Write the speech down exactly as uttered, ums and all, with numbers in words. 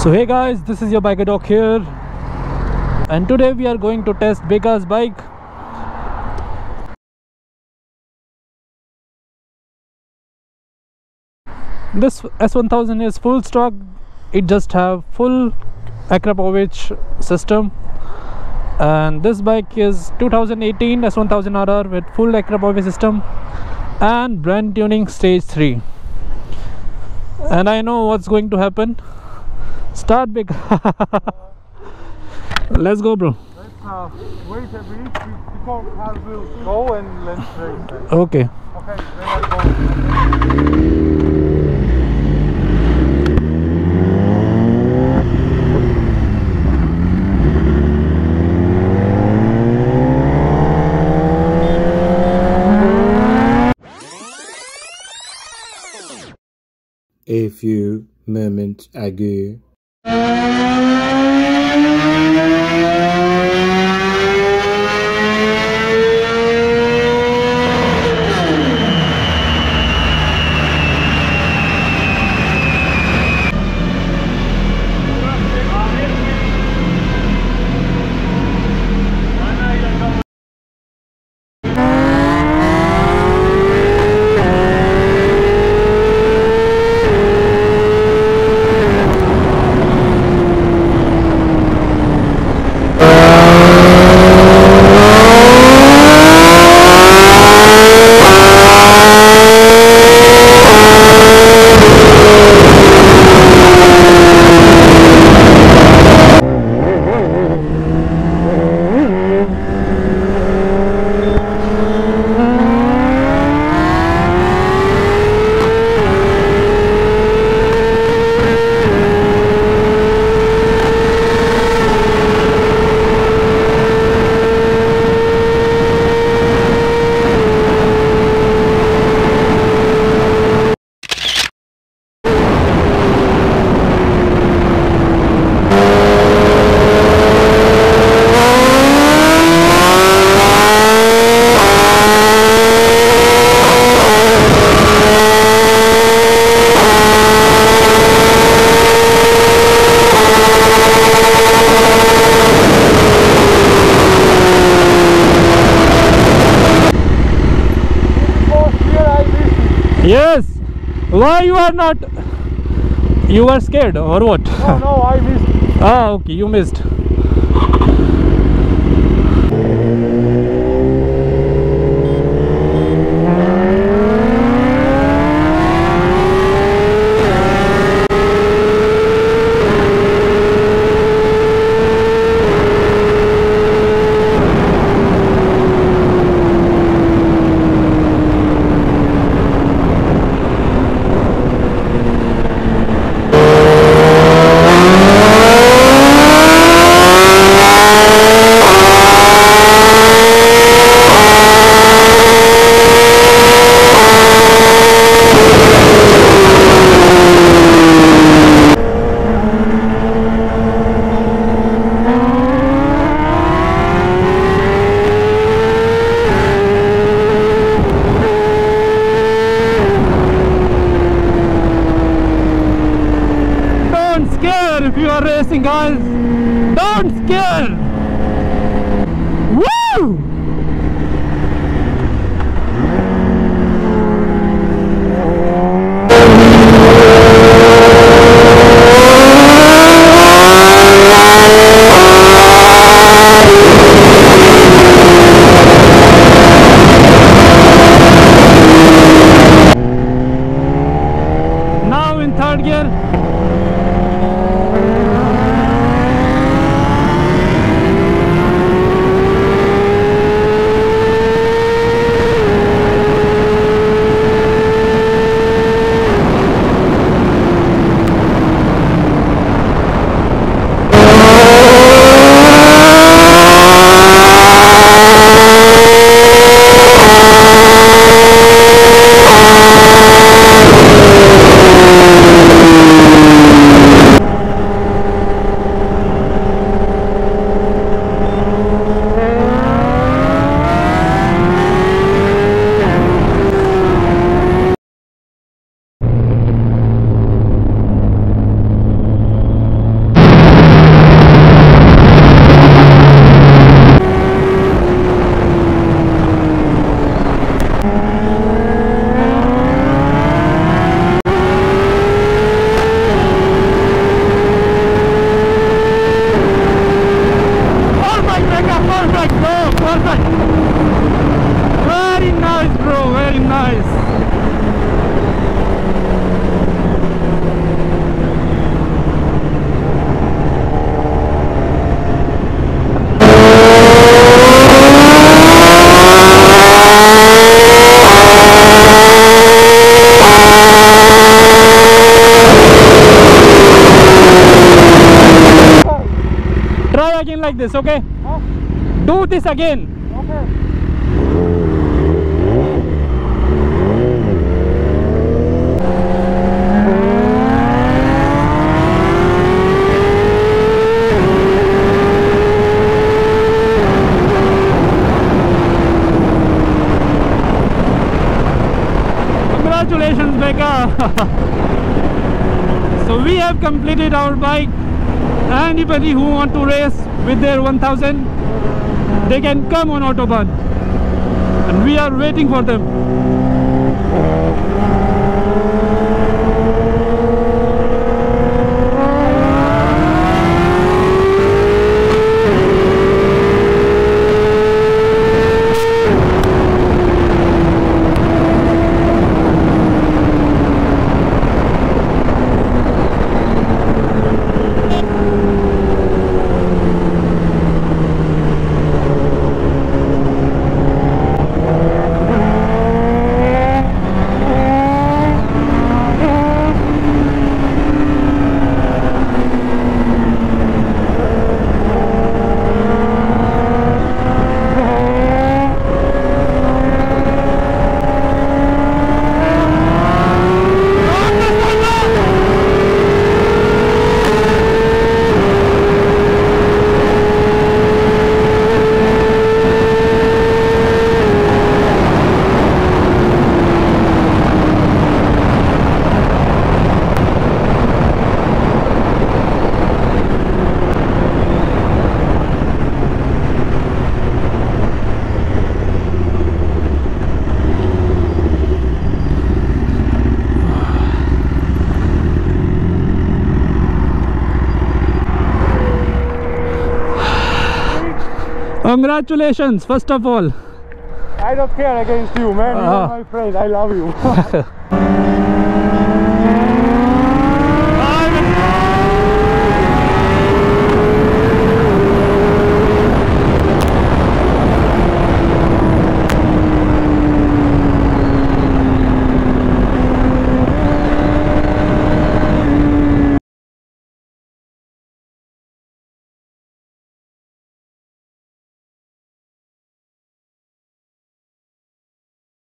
So hey guys, this is your Bikerdoc here, and today we are going to test Beka's bike. This S one thousand is full stock. It just have full Akrapovic system, and this bike is two thousand eighteen S one thousand R R with full Akrapovic system and Brentuning Stage three. And I know what's going to happen. Start big. Let's go, bro. Let's uh, wait a bit before car will go and let's race. Okay. Okay, then I go. A few moments ago. Yes. Why you are not? You were scared or what? No, no, I missed. Ah, okay, you missed. go, perfect. Very nice, bro, very nice. Try again like this, okay? Huh? Do this again. Okay. Congratulations, Becca. So we have completed our bike. Anybody who want to race with their one thousand, they can come on Autobahn, and we are waiting for them. Congratulations, first of all. I don't care against you, man. Uh. You're my friend. I love you.